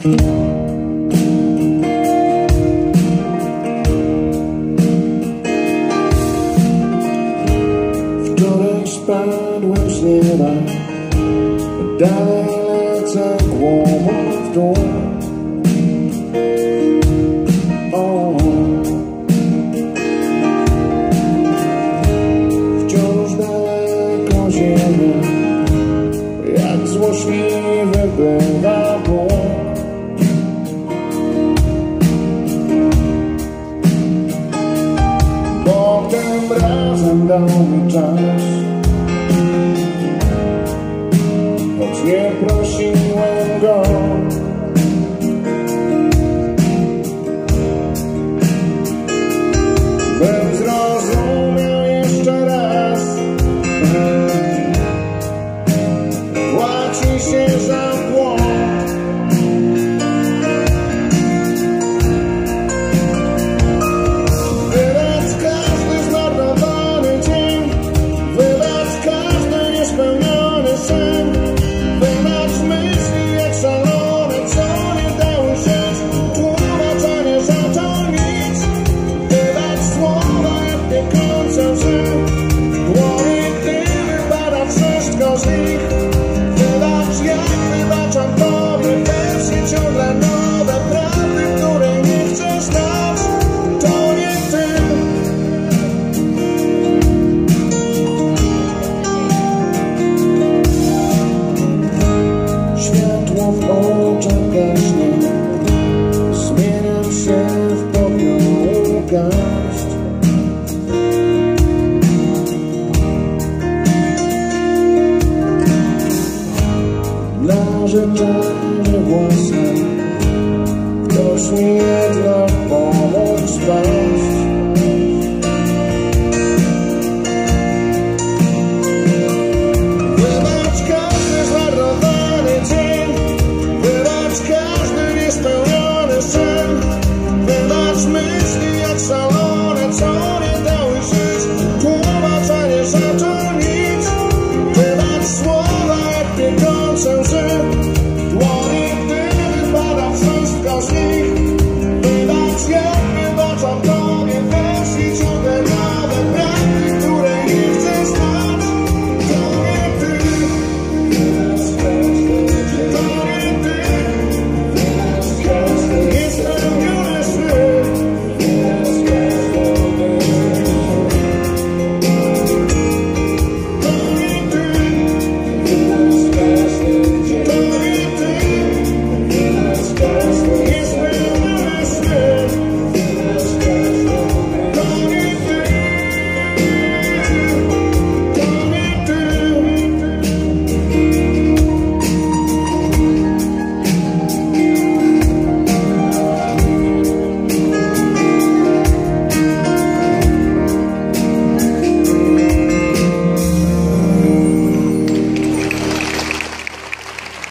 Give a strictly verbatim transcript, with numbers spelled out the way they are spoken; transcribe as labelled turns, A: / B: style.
A: Wczoraj spadłem z nieba, dalej lecę głową w dół. O, wciąż daleko ziemia, jak złośliwy bywa Bóg. Bo tym razem dał mi czas, choć nie prosiłem go. Bym zrozumiał jeszcze raz, płaci się za błąd. Wybacz każdy zmarnowany dzień, wybacz każdy niespełniony sen, wybacz myśli jak szalone, co nie dały się tłumaczenie za to nic. Wybacz słowa jak piekące łzy, dłonie gdy wypada wszystko z nich. Wybacz jak wybaczam tobie wersje ciągle nowe prawdy, które nie chcę znać. To nie ty. Światło w oczach gaśnie, zmieniam się w popioł garść. Narzeczenie własne, ktoś mi jednak pomógł spaść. Wybacz każdy zmarnowany dzień, wybacz każdy niespełniony sen, wybacz myśli jak szalone, co nie dały żyć tłumaczenie za to nic. Wybacz słowa jak piekące łzy,